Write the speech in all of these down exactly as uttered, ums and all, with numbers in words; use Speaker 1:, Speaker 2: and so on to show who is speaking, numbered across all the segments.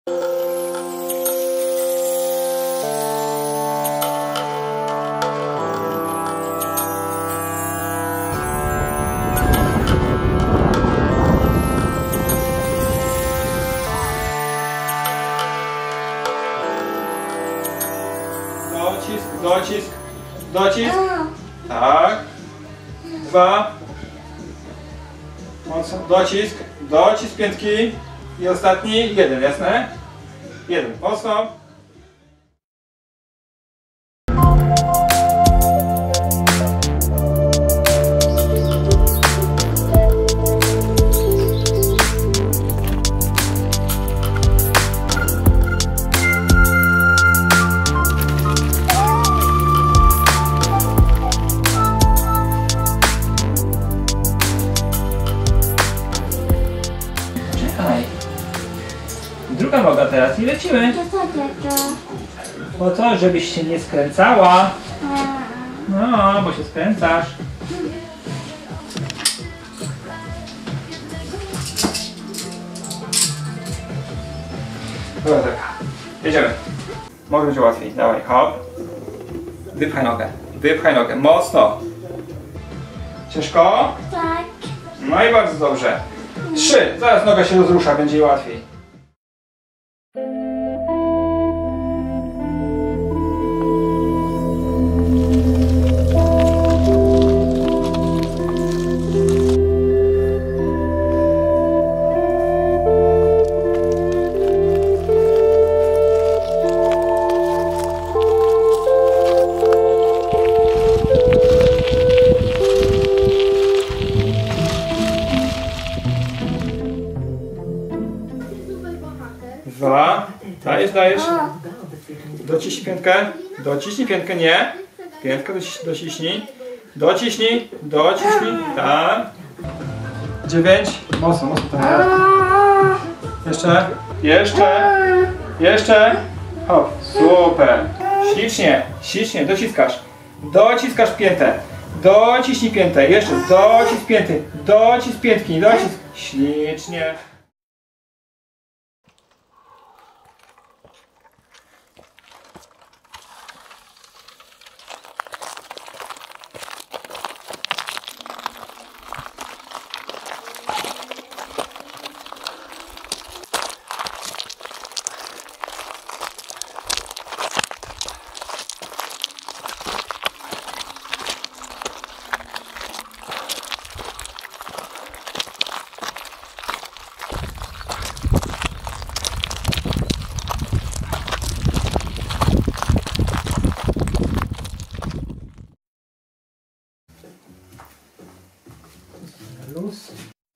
Speaker 1: Docisk, docisk, docisk. Tak. Dwa. Mocno. Docisk, docisk piętki. I ostatni. Jeden, jasne? Jeden. Mocno. Druga noga teraz i lecimy. Po to, żebyś się nie skręcała. No, bo się skręcasz. Dobra, tak. Jedziemy. Może być łatwiej. Dawaj, hop. Wypchaj nogę. Wypchaj nogę. Mocno. Ciężko?
Speaker 2: Tak.
Speaker 1: No i bardzo dobrze. Trzy. Zaraz noga się rozrusza, będzie jej łatwiej. Dwa. Dajesz, dajesz. Dociśnij piętkę. Dociśnij piętkę, nie. Piętkę dociśnij. Dociśnij. Dociśnij. Dociśnij. Tak. Dziewięć. Mocno, mocno to. Jeszcze. Jeszcze. Jeszcze. Hop. Super. Ślicznie. Ślicznie. Dociskasz. Dociskasz piętę. Dociśnij piętę. Jeszcze. Docisk pięty. Docisk piętki. Docisk. Ślicznie. Luz.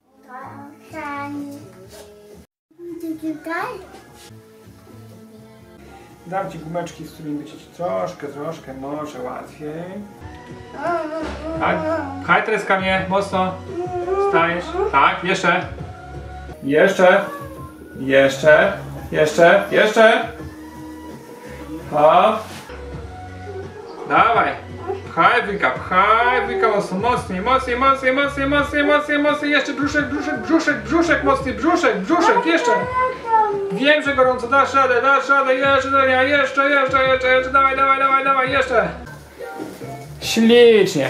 Speaker 1: Dam ci gumeczki, z którymi będzie ci troszkę, troszkę może łatwiej. Tak, pchaj teraz mnie, mocno. Stajesz. Tak, jeszcze. Jeszcze. Jeszcze. Jeszcze. Jeszcze. Hop. Dawaj. Pchaj wujka, pchaj wujka mocno, mocniej, mocniej, mocniej, mocniej, mocniej, mocniej, mocniej, jeszcze brzuszek, brzuszek, brzuszek, brzuszek, mocniej, brzuszek, brzuszek, jeszcze. Wiem, że gorąco, dasz radę, dasz radę, jeszcze, jeszcze, jeszcze, jeszcze, jeszcze, dawaj, dawaj, dawaj, dawaj, jeszcze. Ślicznie.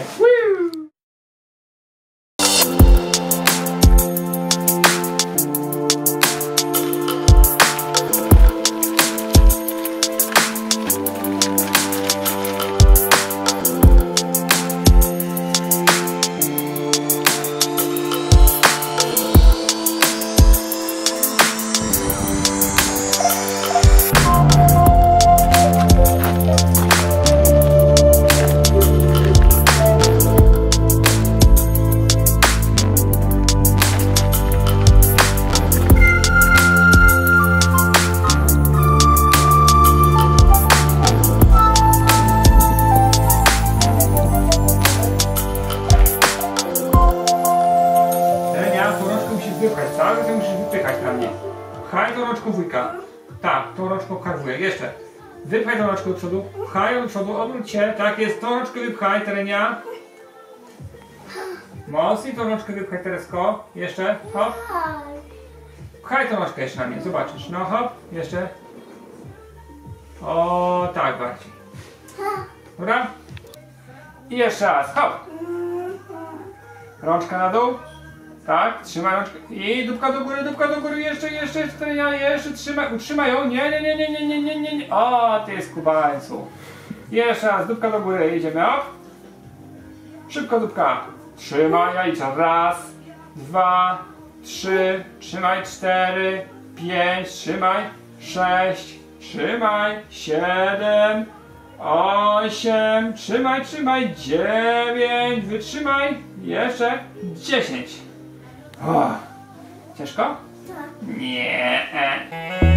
Speaker 1: Cały czas musisz wypychać na mnie. Pchaj tą rączką wujka. Tak, tą rączką pchaj wujek. Jeszcze. Wypchaj tą rączką do przodu. Pchaj ją do przodu, obróć się. Tak jest, tą rączkę wypchaj, Terenia. Mocniej tą rączkę wypchaj, Teresko. Jeszcze. Hop. Pchaj tą nóżkę jeszcze na mnie, zobaczysz. No hop, jeszcze. O, tak bardziej. Dobra? I jeszcze raz, hop. Rączka na dół. Tak, trzymaj rączkę. I dupka do góry, dupka do góry, jeszcze, jeszcze, jeszcze, jeszcze trzymaj, utrzymaj ją. Nie, nie, nie, nie, nie, nie, nie, nie, nie. O, ty skubańcu. Jeszcze raz, dupka do góry, idziemy, hop. Szybko dupka. Trzymaj, ja liczę. Raz, dwa, trzy, trzymaj, cztery, pięć, trzymaj, sześć, trzymaj, siedem, osiem, trzymaj, trzymaj, dziewięć, wytrzymaj, jeszcze dziesięć. O, ciężko? Nie.